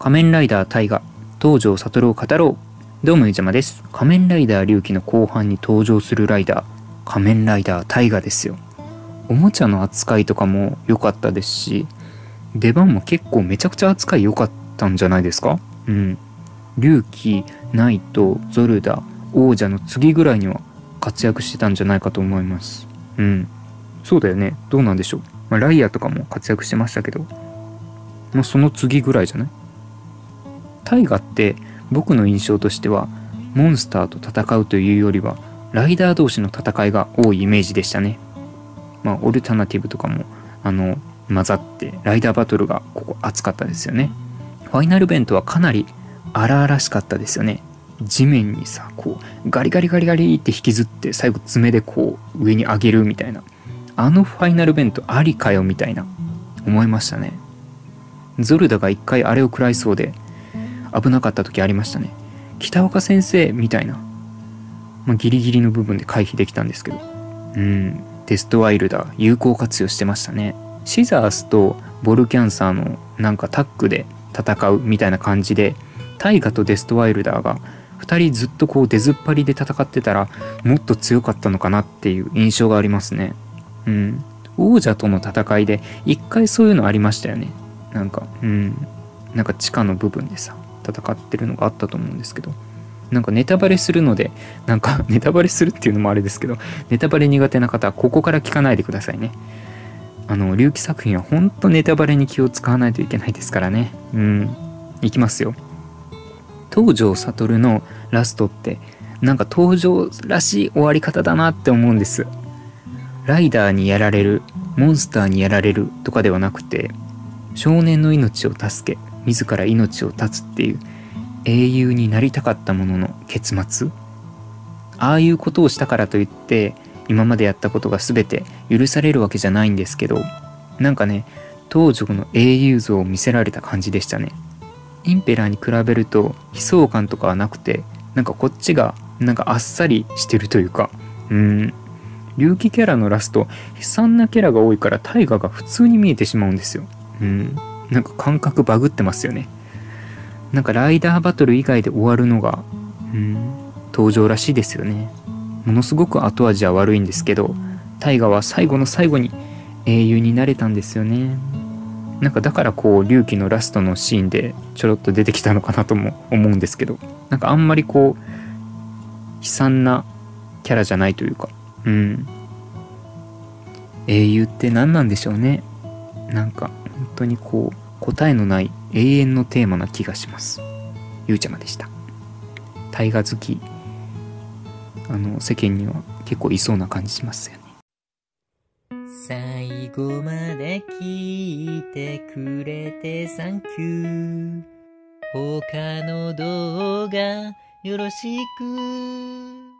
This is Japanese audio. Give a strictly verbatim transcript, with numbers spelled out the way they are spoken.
仮面ライダータイガ、東條悟を語ろう。どうもゆうちゃまです。仮面ライダー龍騎の後半に登場するライダー、仮面ライダータイガですよ。おもちゃの扱いとかも良かったですし、出番も結構めちゃくちゃ扱い良かったんじゃないですか。うん。龍騎、ナイト、ゾルダ、王者の次ぐらいには活躍してたんじゃないかと思います。うん。そうだよね。どうなんでしょう。まあ、ライアーとかも活躍してましたけど、もうその次ぐらいじゃない？タイガって僕の印象としてはモンスターと戦うというよりはライダー同士の戦いが多いイメージでしたね。まあオルタナティブとかもあの混ざってライダーバトルがここ熱かったですよね。ファイナルベントはかなり荒々しかったですよね。地面にさこうガリガリガリガリって引きずって最後爪でこう上に上げるみたいな、あのファイナルベントありかよみたいな思いましたね。ゾルダが一回あれを食らいそうで危なかった時ありましたね。北岡先生みたいな、まあ、ギリギリの部分で回避できたんですけど、うんデストワイルダー有効活用してましたね。シザースとボルキャンサーのなんかタッグで戦うみたいな感じで、タイガとデストワイルダーがふたりずっとこう出ずっぱりで戦ってたらもっと強かったのかなっていう印象がありますね。うん王者との戦いで一回そういうのありましたよね。なんかうんなんか地下の部分でさ戦ってるのがあったと思うんですけど、なんかネタバレするので、なんかネタバレするっていうのもあれですけど、ネタバレ苦手な方はここから聞かないでくださいね。あの龍騎作品はほんとネタバレに気を使わないといけないですからね。うんいきますよ。東條悟のラストってなんか登場らしい終わり方だなって思うんです。ライダーにやられる、モンスターにやられるとかではなくて、少年の命を助け自ら命を絶つっていう英雄になりたかったものの結末。ああいうことをしたからといって今までやったことが全て許されるわけじゃないんですけど、なんかね東條の英雄像を見せられた感じでしたね。インペラーに比べると悲壮感とかはなくて、なんかこっちがなんかあっさりしてるというか、うーん龍騎キャラのラスト悲惨なキャラが多いから大河が普通に見えてしまうんですよ。うんなんか感覚バグってますよね。なんかライダーバトル以外で終わるのがうん登場らしいですよね。ものすごく後味は悪いんですけど、大河は最後の最後に英雄になれたんですよね。なんかだからこう龍騎のラストのシーンでちょろっと出てきたのかなとも思うんですけど、なんかあんまりこう悲惨なキャラじゃないというか、うん英雄って何なんでしょうね。なんか本当にこう答えのない永遠のテーマな気がします。ゆうちゃまでした。大河好きあの世間には結構いそうな感じしますよね。 最後まで聞いてくれてサンキュー。他の動画よろしく。